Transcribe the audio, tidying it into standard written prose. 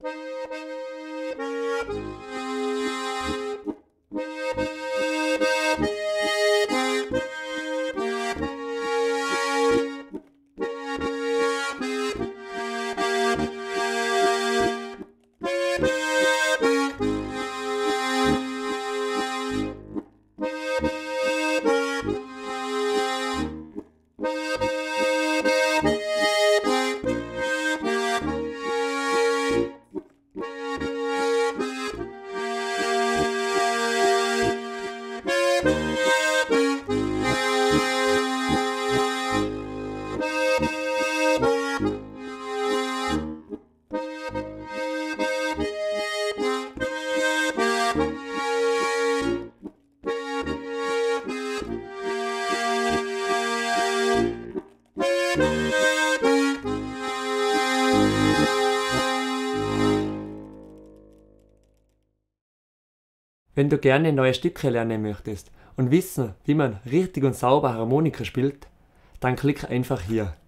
Wenn du gerne neue Stücke lernen möchtest und wissen, wie man richtig und sauber Harmonika spielt, dann klick einfach hier.